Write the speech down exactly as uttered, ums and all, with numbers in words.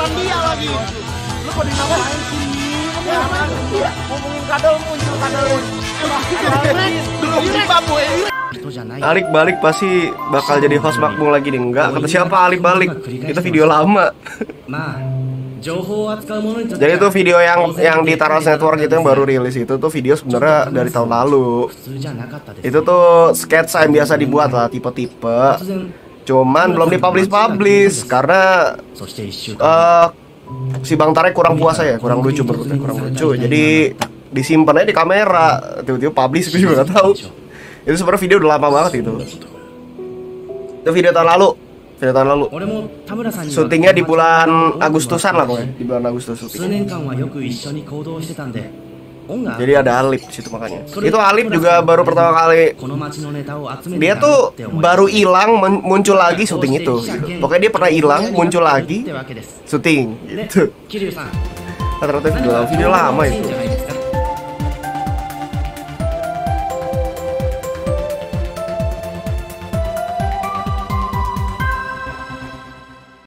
orang dia lagi. Lu pada ngapain sih? Ngomongin kadal muncul kadal. Belum tiba boy. Alik balik pasti bakal jadi host makmul lagi nih. Enggak, kata siapa Alik balik? Itu video lama. Jadi itu video yang yang di Taras Network itu yang baru rilis itu tuh video sebenarnya dari tahun lalu. Itu tuh sketsa yang biasa dibuat lah, tipe-tipe. Cuman belum dipublish-publish karena uh, si Bang Tarek kurang puasa ya, kurang lucu menurutnya, kurang lucu. Jadi disimpan aja di kamera, tiba-tiba publish gue juga gak tahu. Itu sebenarnya video udah lama banget itu. Itu video tahun lalu, video tahun lalu. Syutingnya di bulan Agustusan lah pokoknya, di bulan Agustus syuting. Jadi ada Alip di situ makanya. Itu Alip juga baru pertama kali. Dia tuh baru hilang muncul lagi syuting itu. Gitu. Pokoknya dia pernah hilang muncul lagi syuting gitu. Rata-rata video, video lama itu.